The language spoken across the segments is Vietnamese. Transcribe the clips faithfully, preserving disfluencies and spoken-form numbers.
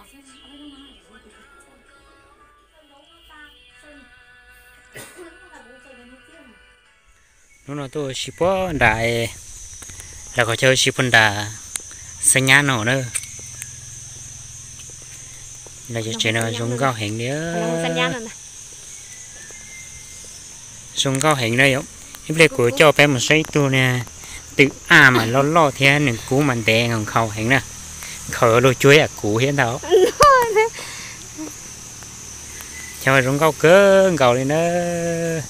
nó nói tôi chỉ có đại là có chơi chỉ phân đà xanh nhá nổ nữa là chỉ chơi nó dùng cao hình nữa dùng cao hình đây không em lấy của cho bé một xây tu nè tự à mà lo lo thế nên cú mình đè còn khâu hình nè khờ đôi chuối à cú hiện đâu cho dùng cao cỡ cầu lên nữa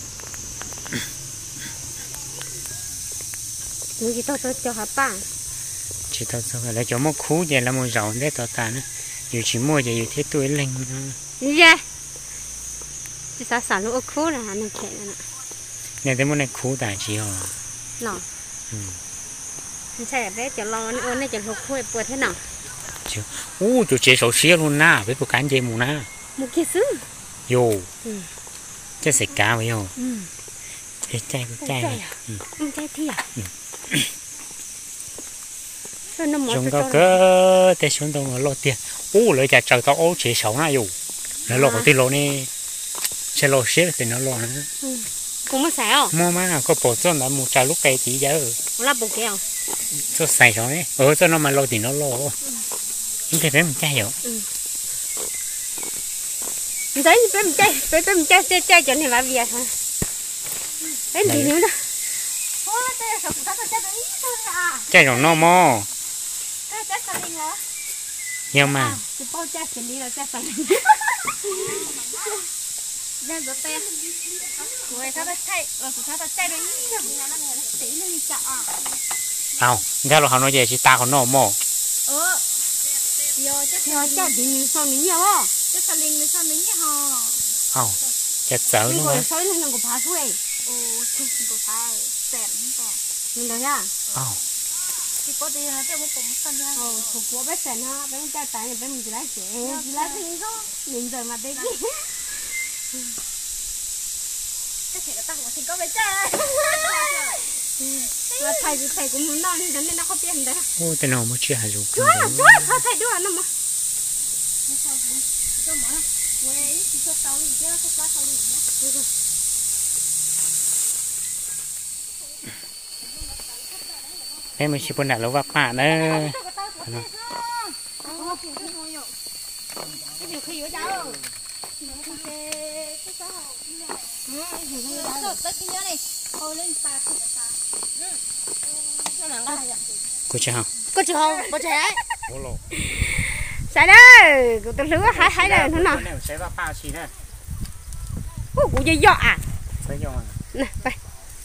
chỉ tao tao cho hả ba chỉ tao cho là cho một khú vậy là một rau để tao ta nữa dù chỉ mua vậy dù thế tuổi lên yeah chỉ sao sản lúa khú là nó khẽ nè này cái món này khú tại chỉ hả nọ không sai bé cho lo nó này cho lúa khú bữa thế nào chứ u chú chế sầu xía luôn na với bộ cán dây mù na một kia xứ yo chứ sạch cá vậy không cái chai cái chai này không chai thì à chúng có cơ để xuống đâu mà lo tiền u lấy chả chờ tao ô chế sầu na yo lấy lo cái tiền lo này sẽ lo xía thì nó lo nữa cũng mới xài mua mà có bộ cho nó một trà lúc cây tí giờ là bộ kẹo cho xài rồi ở cho nó mà lo thì nó lo chúng ta phải một chai rồi đấy phải một chai phải phải một chai chai chai cho này là việc hả đấy gì nữa đó chai rồi no mo nhưng mà bao chai xử lý là chai xử lý ra rồi tay rồi sao ta chạy rồi sao ta chạy rồi ý là nó là tí nó đi chợ không ra rồi họ nói gì chỉ ta còn no mo ờ giờ chắc giờ chắc thì mình sao mình nhiều không chắc là mình sao mình nhiều hả không chắc sợ luôn á sói lên nó phá suối ồ không có phá sẹn không có mình đâu nha không chỉ có đi là cho một cọng sân thôi ồ thuộc của bé sẹn ha bé trai tại nhà bé mình chỉ lái xe chỉ lái thì không mình giờ mà đây cái thể cái tăng của thì có bé trai mà thầy thì thầy cũng muốn nói nên nó có tiền đấy ô tên nào mà chưa hài dùng chúa chúa sao thầy đứa nó mà cho mở quay chỉ cho tao đi chứ không quá tao đi nhá em mới chỉ muốn đặt lấu vạc mạ nữa cái điều khi ở đâu cô chưa không cô chưa không cô trẻ ô sai đấy cô tôi lứa hái hái đây nó nào sẽ vào bao xí nè cô cô dây dọ à sẽ dọ nè vậy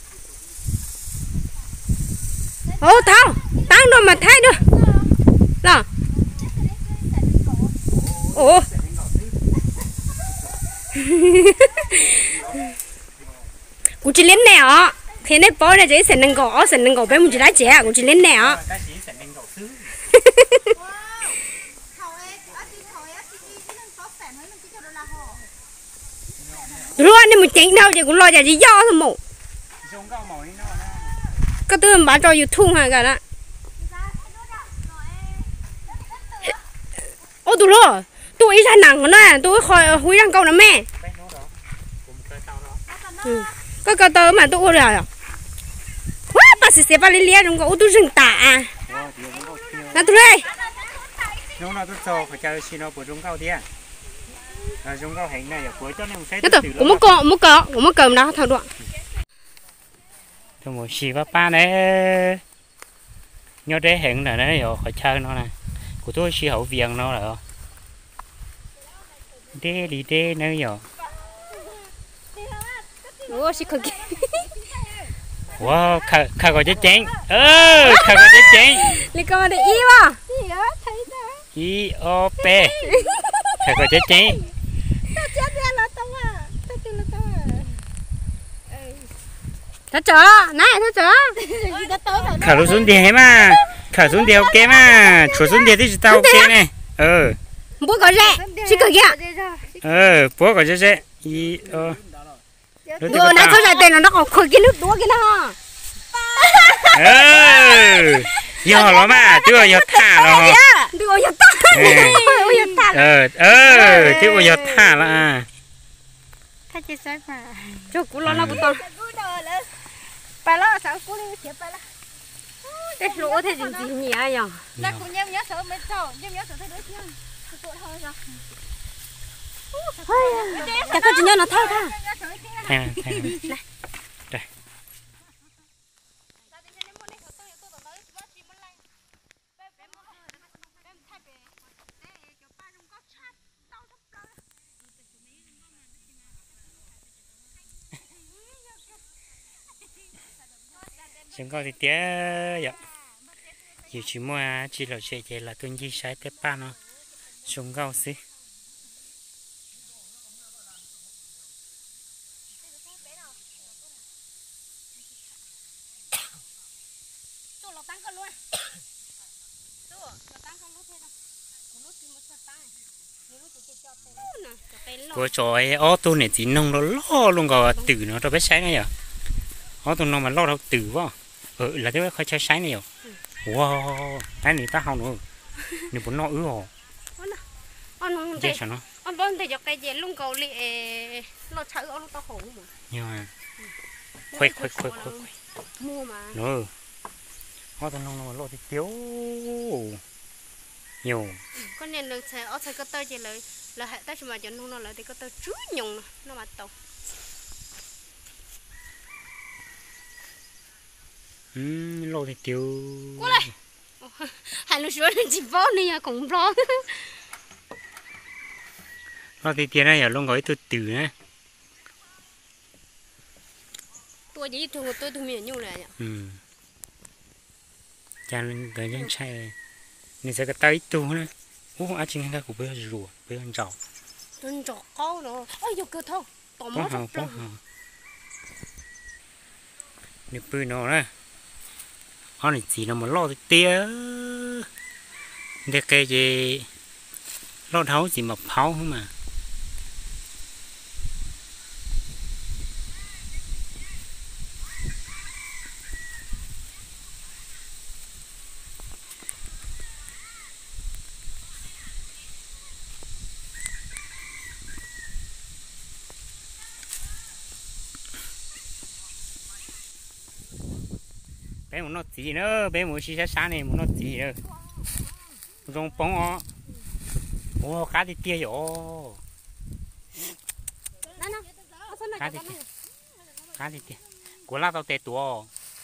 ô tao tao đâu mà thay được là ồ cô chỉ lên nè ó thế này bỏ ra chỉ sành năng gõ sành năng gõ bé mình chỉ lái trẻ cô chỉ lên nè ó rồi nên mình chỉnh đâu thì cũng lo cho gì do thôi mụ cái thứ mà cho YouTube hả cả đó ô tụi lo tụi ý ra nặng nữa tụi khỏi húi răng câu nữa mẹ cái cái tớ mà tụi rồi à quá bà sẽ sẽ bà lên lia đúng không tụi rừng tả à là tụi đây nó nó tụi sâu phải chơi xin nó của chúng câu đi à chúng câu hình này của cho nên cái tụi cũng một cọ một cọ cũng một cơm đó thằng đoạn tôi muốn xì vào ba đấy nhớ để hình là đấy rồi khỏi chơi nó nè của tôi xì hậu viền nó rồi đê đi đê nữa rồi ủa xì cực wow khờ khờ có chết chén ơ khờ có chết chén đi coi đây y mà y o p khờ có chết chén thả chở này thả chở khờ nó xuống địa mà khờ xuống địa ok mà chuột xuống địa thì tao ok này ờ bố có rẻ xì cực kìa ờ bố có chết chết y o đồ này thôi là tiền nó còn khơi cái nước đũa cái nó ờ giờ nó mà chưa giờ thả nó đưa giờ tắt tha ờ ờ chứ bây giờ tha là à tha chết sai mà cho cú lo nó cú to phải lo sao cú đi chết phải lo cái lỗ thế gì gì nhỉ ai nhở là cũng nhớ nhớ sợ mấy trâu nhớ nhớ sợ thấy đứa chứ tội thôi rồi chắc có chỉ nhớ nó thay tha thay thay đây chúng con thì tía vậy dù chỉ mua chỉ là chuyện gì là tôi đi sai tép ba nó chúng con xí của trời ô tô này chỉ nông nó lo luôn rồi từ nó đâu biết sáng này à ô tô nó mà lo đâu từ quá ừ là thế phải chơi sáng này à wow cái này ta không nữa nếu muốn nó ứ hồ anh dễ sao nó anh vẫn thấy cho cái gì luôn cầu lì nó chở ông tao khổ mà nhưng mà khoe khoe khoe khoe mua mà nữa ô tô nó lo thì thiếu nhiều con nên được xe ở xe có tơ gì lại là hệ ta chỉ mà cho nó lại thì có tơ chú nhung nó mà tàu ừ lo thì thiếu qua đây hai lúc xuống chỉ bó này à cũng lo lo thì tiền này ở luôn gói từ từ nè tôi chỉ thường tôi thường miền nhung này ừ cha lên tới chân chạy nên sẽ có tay tu nữa ô anh chính người của bây giờ rùa bây giờ trầu chân trầu câu nó ôi vô cơ thôi tỏ bó hào bó hào nếu bự nó nè anh này chỉ là một lọ tía để cái gì lọ tháo chỉ mà pháo không mà bé muốn nó gì nữa bé muốn xí xa xa này muốn nó gì nữa rong bóng ó ô cá thì tia rồi cá thì tia cá thì tia của la tao tè tua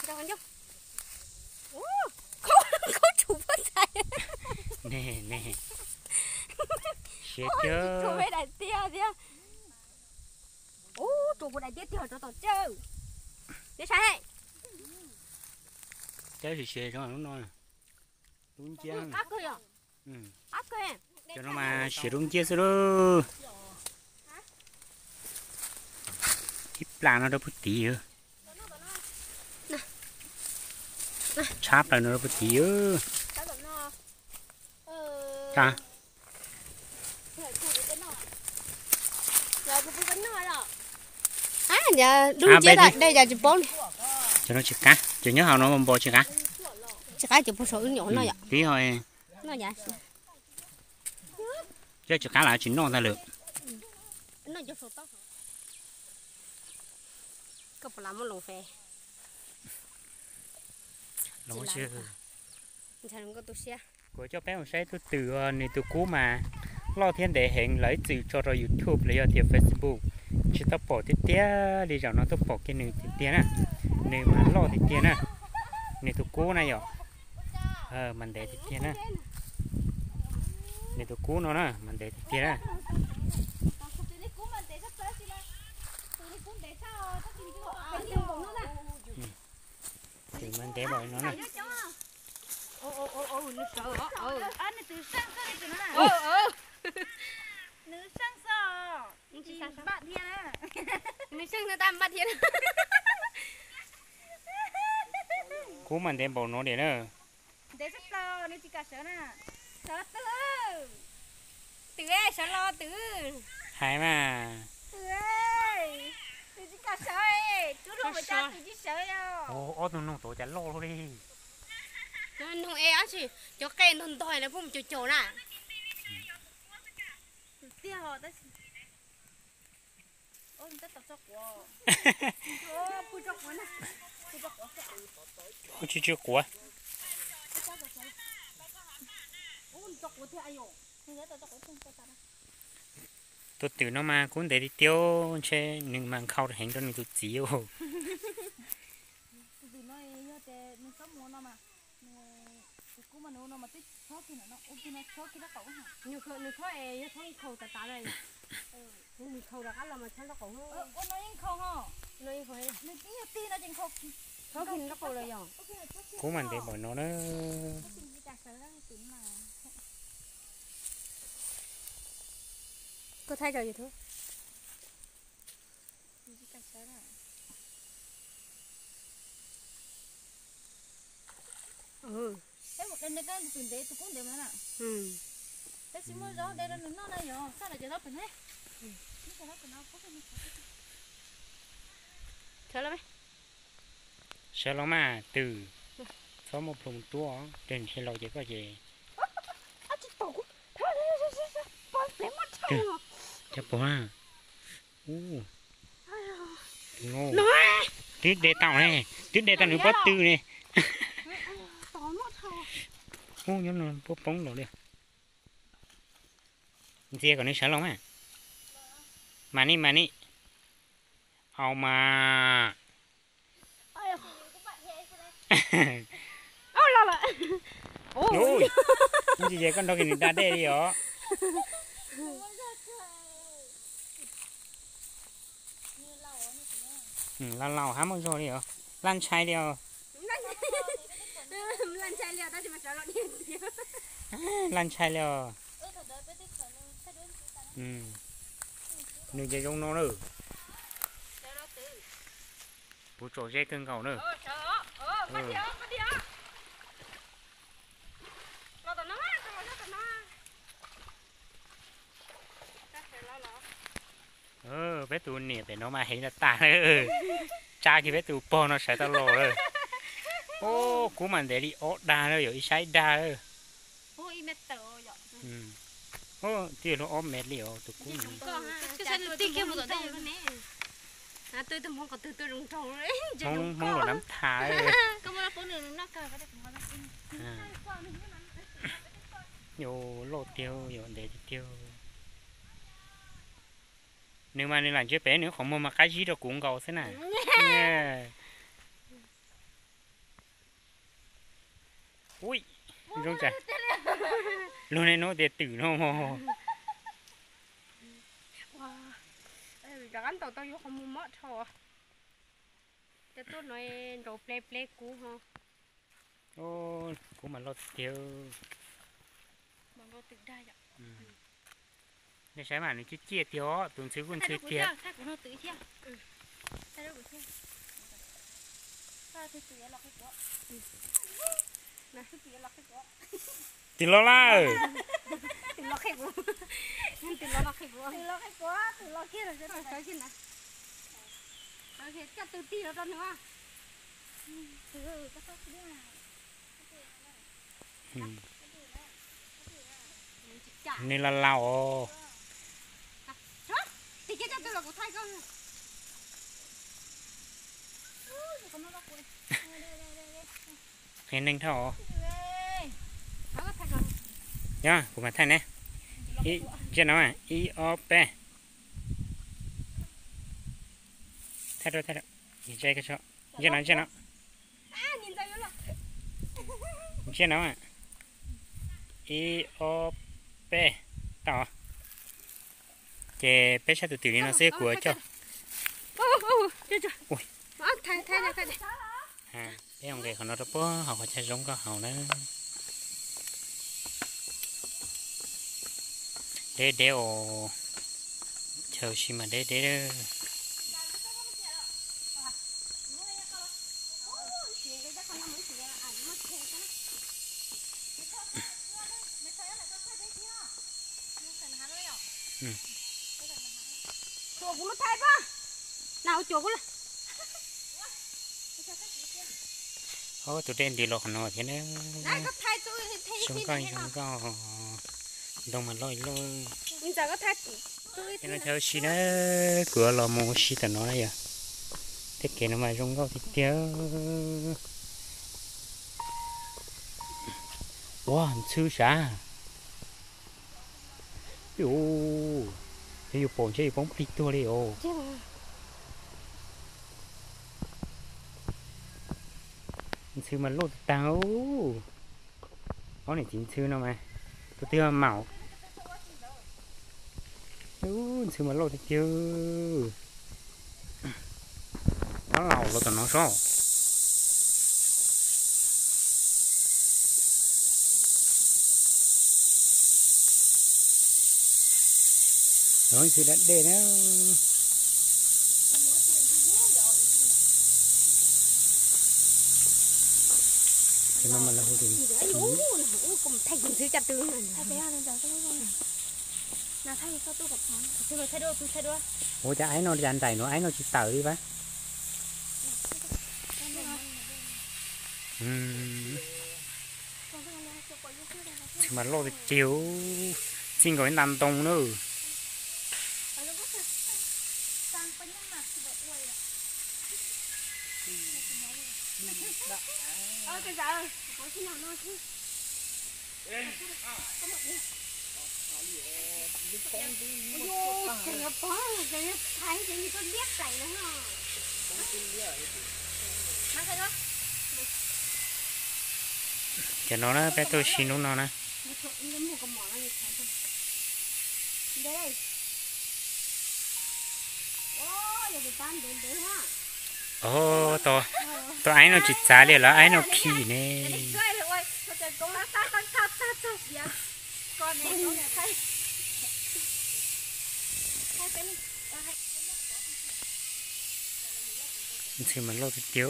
nè nè chết chưa chụp với đại tia tia ô chụp với đại tia tia cho tao chơi để sai chơi thì xề cho nó nói đúng chưa áp cơ à ừ áp cơ cho nó mà xề đúng chưa rồi ít là nó đâu bứt tí nữa cháp là nó đâu bứt tí nữa à à giờ đúng chưa đây đây giờ chụp bốn cho nó chụp cá cho nhớ hào nó bông bò chụp cá chụp cá chụp một số nhỏ nó vậy tí thôi nó vậy cho chụp cá lại chỉ non ra được nó chụp số tóc có phải làm một lồng phè lồng chưa thành có tôi xe của cho bé một xe tôi từ này từ cũ mà lo thiên để hẹn lấy từ cho rồi YouTube lấy ở Facebook chỉ tao bỏ thì tía đi rồi nó tao bỏ cái này thì tía nè nếu mà lo thì tía nè này từ cũ này rồi ờ mình để thì tía nè này từ cũ nó nè mình để thì tía nè thì mình để bỏ nó nè ô ô ô ô nó sợ ờ ờ anh từ sáng sớm từ nó này ờ ờ nữ sáng sớm chị bạn thiên á nữ sáng người ta bạn thiên cũ mình để bỏ nó để nữa để rất to nên chị cả sợ nè sợ tư từ ấy sợ lo từ hay mà tư ơi từ chị cả sợ ấy chú đâu mà cha từ chị sợ đâu ô ô nó tổ chả lo luôn đi nó không e á chị cho cây non tỏi là cũng chỗ chỗ nè tia họ tới ôi người ta tập cho của ô bùi cho của nè bùi cho của không chưa chưa của ôi cho của thì ai rồi người ta cho của không cho ta đâu tôi từ nó mà cũng để đi tiêu che nhưng mà khâu hành cho nên tôi chịu từ nói nhớ để mình sống muốn nó mà cũng mà nó mà tích số thì nó ôm thì nó số thì nó cậu hả nhiều khâu nhiều khâu ấy nhiều khâu khâu ta ta đây nhiều khâu là cái là mà chân nó cậu không ôm nó yên không hả nó yên khâu nó tí tí nó chừng khâu khâu khi nó khâu rồi rồi cố mình để bỏ nó nó có thay rồi gì thôi ừ thế một cái này cái tiền đấy tôi cũng đều nữa nè ừ thế xin mua đó đây là nó này rồi sao lại cho nó phải hết cái đó của nó có cái chờ lắm sẽ lo mà từ số một vùng tua trên xe lò chỉ có gì chắp bò à u ngô tuyết đê tàu này tuyết đê tàu nữa bớt tư này ô nhớ nó bốc bóng rồi đi kia còn nó sợ lắm à mà đi mà đi ao mà ô là là ôi gì vậy con đâu cái người ta đây đi hả ừ lan lao hám rồi đi hả lan chai đi hả lan chai liao ta chỉ mà sợ lợn đi lan chai liao ừ đừng chơi trong nó nữa bố trò dê cưng cầu nữa ờ sợ ờ bắt đi bắt đi lo tao nó lo tao nó ờ bé tụi nè để nó mà thấy là ta nữa cha khi bé tụi po nó sẽ tao lò rồi ô cú mình để đi ốp đa rồi rồi sai đa rồi ôi mẹ tớ rồi ừ ô tiền nó ốp mệt liều tụi cú mình cái xe lụt kia một tuần luôn nè à tôi tôi mong có tôi tôi rung trâu đấy mong mong là nắm thả rồi có một phụ nữ nó cờ cái đấy vô lô tiêu vô để tiêu nếu mà nên làm chơi bé nữa không mua mà cái gì đâu cũng cầu thế này ui rung chả luôn này nó để tử nó mà giờ ăn tàu tao vô không mua mất thôi cho tôi nói đồ ple ple cũ ha ô cũng mà lót tiêu bằng đồ tự đa vậy để xem mà nó chứ chia tiêu tuần xứ quân xứ chia thay của nó tự chia thay đồ của chia sao thì tự lọc cái của này tự lọc cái của thì lo la tự lọc cái của tự lọc cái của tự lọc cái của tự lọc kia rồi rồi tới trên này rồi thì chắc tự ti rồi nữa từ cái số kia nên là lao thì cái tôi là của thay con cái nên thọ nó có thay con nhá của bạn thay nè ý chưa nói à i o p thay rồi thay rồi nhìn chơi cái chỗ chưa nói chưa nói à nhìn thấy rồi chưa nói à i o p tao cái bé sao tụi tụi nó sẽ của cho ô ô chưa chưa ui thay thay này thay này à cái ông này còn nó bó họ phải chơi giống có hậu nữa để để ồ chờ xí mà để để ừ chuột nó thay quá nào chuột nó ô tụi trên đi lọt nó thế nữa này có thay tôi thấy chúng coi chúng coi đông mà lôi lôi mình giờ có thắt cái nó theo xí nó cửa lò mồ xí tận nó đấy à thế kể nó mà rong gạo thì tiêu wow chư sa yo cái yêu bồn chơi bóng đi tua đi ô chư mà lột tao có này chính chư nào mà tôi tiêu màu ừ chư mà lột thì tiêu nó lẩu rồi tụi nó sao nói chuyện đã để nó thì mà là hồi tiền cũng thay cũngซื้อจัดตื้อนั่น thay bé lên giờ cái lúc này nào thay sao tôi gặp nó tôi rồi thay đua tôi thay đua ủa cha ấy nó dàn tay nó ấy nó chỉ tự đi ba thì mà lo thì chiếu xin gọi nằm tông nữa ơ cái giờ có khi nào nó chứ ôi trời ơi bó cái thấy cái như con biết chảy nữa hả mang cái đó cho nó nó bé tôi xin nó nó nè đây ôi giờ tan đến đấy ha ồ to to ấy nó chỉ trả liền là ấy nó khí nè con này con này thấy thì mình lo thì thiếu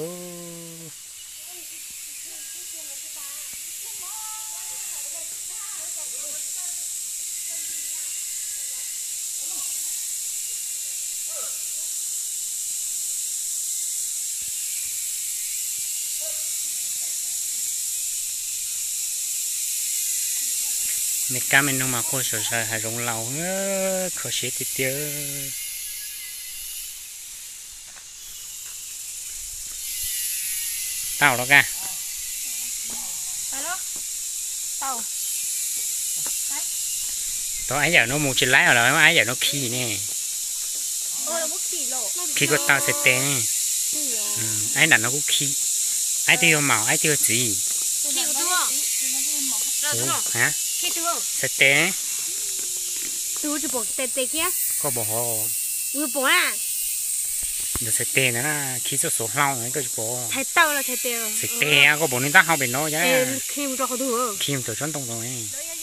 mấy cá mình nó mà cô sợ sợ hay rong lâu nữa khó xí thì tiêu tao đó ca tàu tao ấy giờ nó mua trên lái rồi ấy giờ nó khí nè khí của tao sẽ té ấy là nó cũng khí ấy tiêu màu ấy tiêu gì hả sẽ té tôi chỉ bỏ tê tê kia có bỏ vừa bỏ à nó sẽ té nữa là khí số số lâu ấy có bỏ thấy tao là thấy tê sẽ té có bỏ nên ta học bên nó chứ khi mà cho họ thừa khi mà tôi chọn tông rồi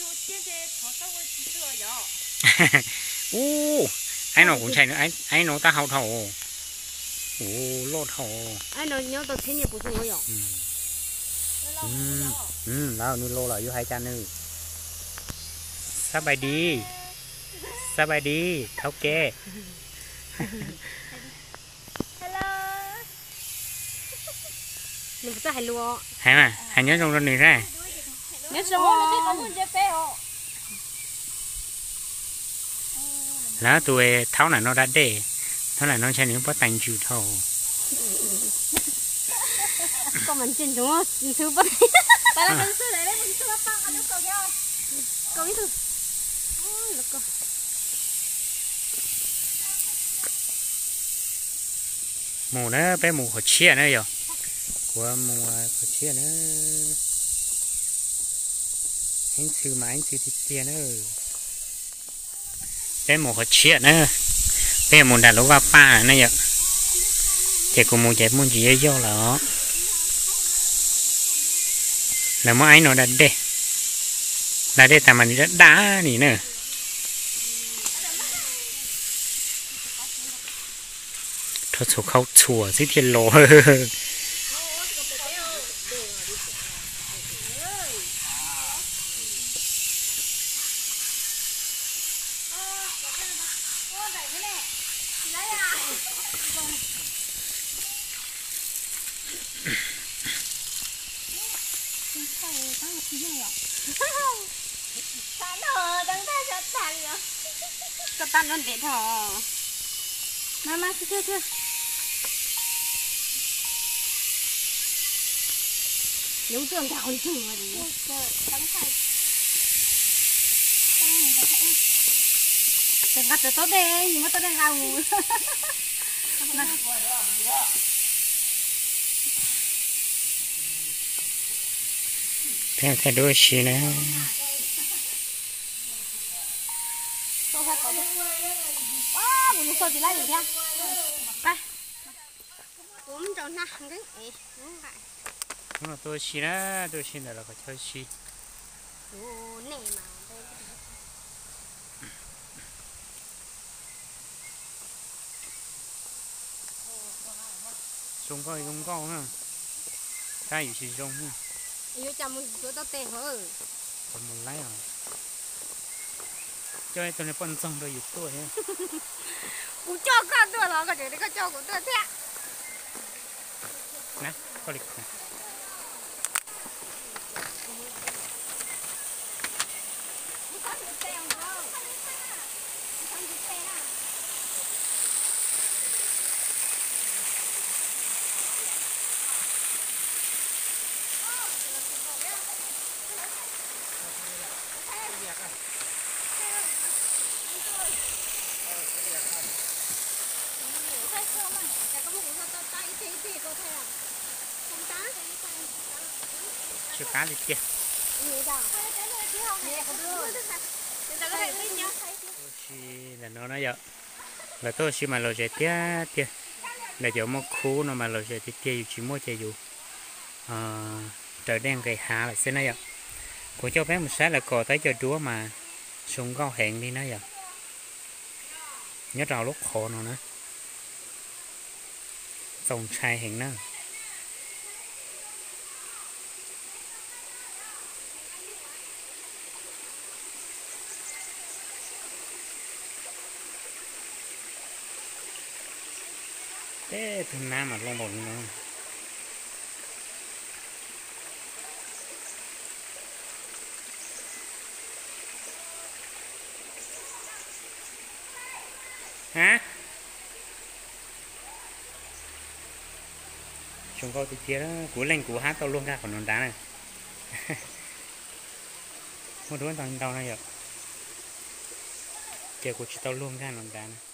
ô ai nó cũng chạy nữa ai ai nó ta học thầu ô lót thầu ai nói nhớ tao thấy nhiều bổ sung rồi ừ ừ nào nu lô là vô hai cha nữ sắp bài đi sắp bài đi tháo kê mình có hay luôn hay mà hay nhớ trong này ra nhớ trong lá tôi tháo này nó đã để tháo này nó chạy những bắt tay chịu thầu con mình trên đúng không thứ bắt tại là mình xưa đấy mình xưa bắt ăn nó cầu nhau cầu ít thôi ôi là con mù nó bé mù họ chia nữa rồi của mù họ chia nữa anh sư mà anh sư thì tiền nữa bé mù họ chia nữa bé mù đã lố vào pa nữa rồi chỉ của mù chạy mù chỉ do là là mỗi anh nó đã để là để tạm mình đã đá nỉ nữa thôi số khâu chùa dưới thiên lộ Tan hờ đang ta sẽ tan nhở. Có tan luôn để thở. Má má chưa chưa chưa. Những trường thảo đi chừng rồi đi. Đắng phải. Đừng ngắt được tốt đi, nhưng mà tôi đang gào ngủ. theo theo đôi xí nữa Tôi phải có được. Wow, mình sao chỉ lấy được nha. Đây. Cũng tròn na cái. Đúng vậy. nó đôi xí đó đôi xí là có theo xí Ồ, nè mà. sung coi sung coi ha cái gì xí sung ha Yêu chăm một chỗ tao tè hở. còn một lái à cho tôi này bận xong rồi dục tôi ha Cũng cho con tôi là cái gì có cho của tôi thế. nè có lịch nè chưa cá gì kia tôi là nó nói vậy là tôi chỉ mà lo chạy tía tía là chỗ một khu nó mà lo chạy tía tía chỉ mua chạy dù trời đen gầy hạ là sẽ nói vậy của cho bé một sáng là cò tới cho chúa mà sung cao hẹn đi nói vậy nhớ rào lúc khổ nó nữa tổng sai hẹn nữa thế thằng nam mà lo bồn nó hả chúng coi từ kia đó cú lên cú hát tao luôn ra còn non đá này một đứa tao tao này vậy kia của chị tao luôn ra non đá này